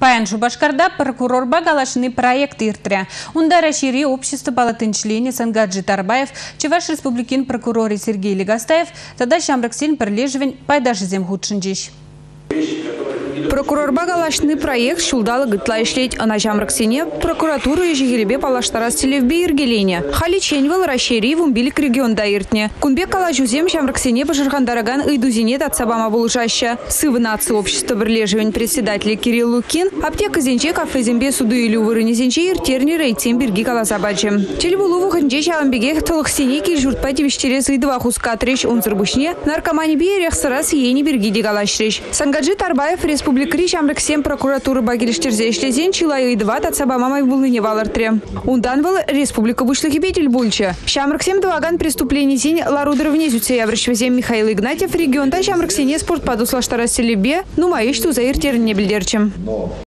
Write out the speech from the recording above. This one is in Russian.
Паян Шубашкарда прокурор Багалашный проект иртря. Унда расшири общество палатынчления Сангаджи Тарбаев, Чуваш республикин прокурор Сергей Легастаев, тогда Шамраксин Перлежевень пайдаши земхудшинджиш. Прокурор Багалашный проект шулдалы гытлайшлеть ана Шамраксине прокуратуру и жигелебе палаштарас телевбе иргелене. Хали ченвал расшири вумбилик регионда иртне. Кунбе калажузем Шамраксине бажиргандараган идузине татсабама булжаща. Сывнаться общество Перлежевень председатель Кирилл Лукин, аптека зенче кафезембе суду или увырыне зенче иртерни рейтем берги каласабаджи. Телебулу вуханче шаламбеге толхсинеки журтпати вещерез и два хускатрещ унцербушне наркомани биерех сарас ени берги дигалаштрещ. Сангаджи Тарбаев республика Шамраксем прокуратуры Багильштерзешлезен чилаю и два татсабамамай булыне валартре. Унданвал республика вышлахибетель бульча. Шамраксем дваган преступлений зень ларудровне зюцеяврышвезем Михаил Игнатьев регион та Шамраксене спорт падуслаштарас селебе, ну маишь ту заиртерне бельдерчем.